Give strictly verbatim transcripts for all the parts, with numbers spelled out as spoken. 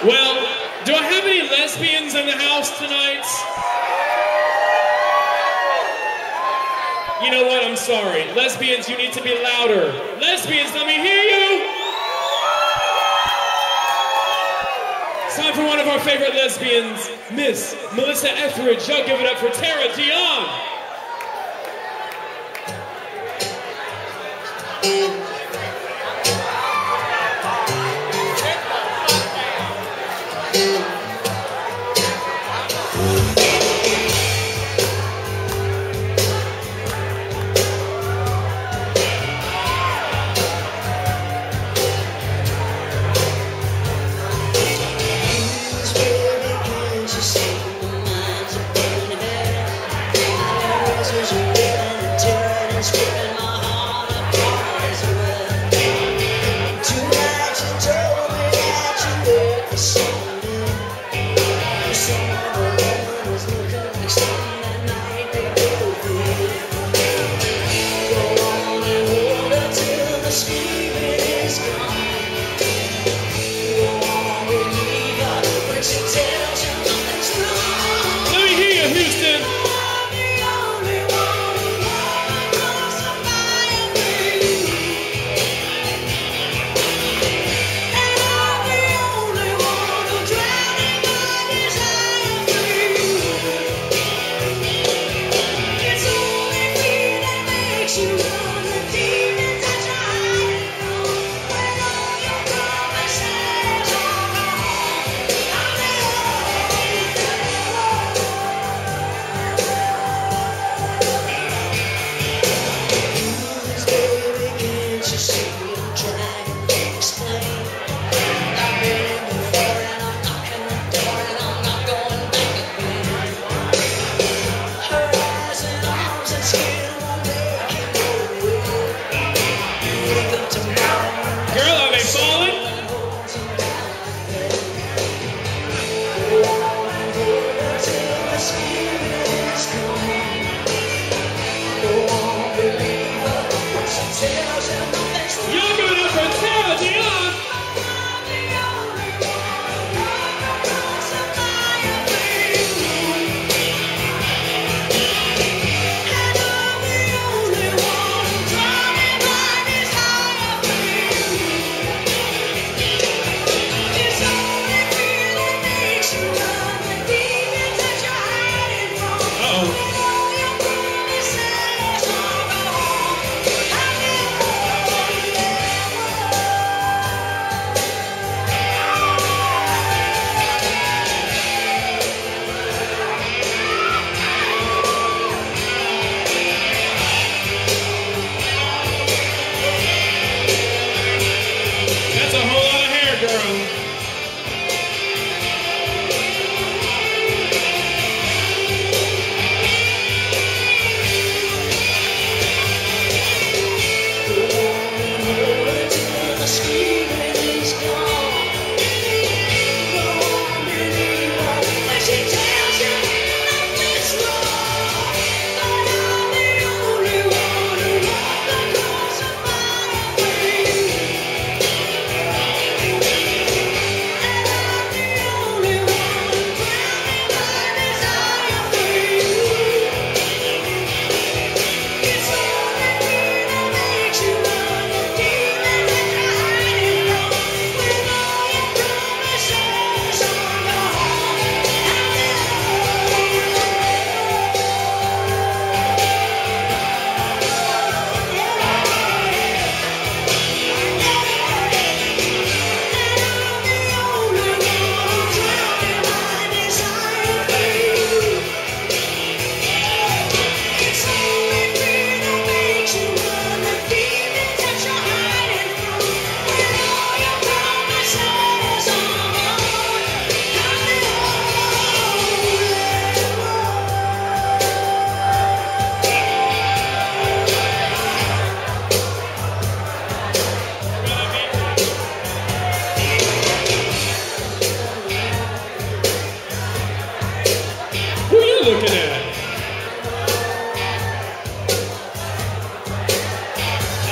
Well, do I have any lesbians in the house tonight? You know what? I'm sorry. Lesbians, you need to be louder. Lesbians, let me hear you. It's time for one of our favorite lesbians, Miss Melissa Etheridge. Y'all give it up for Tara Dion.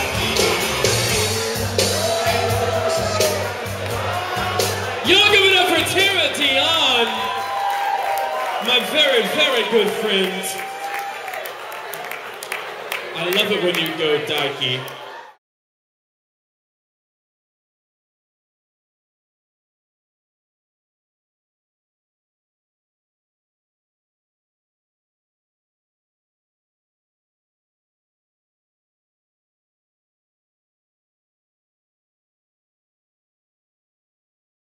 Y'all give it up for for Tara Dion, my very, very good friend. I love it when you go Daiki.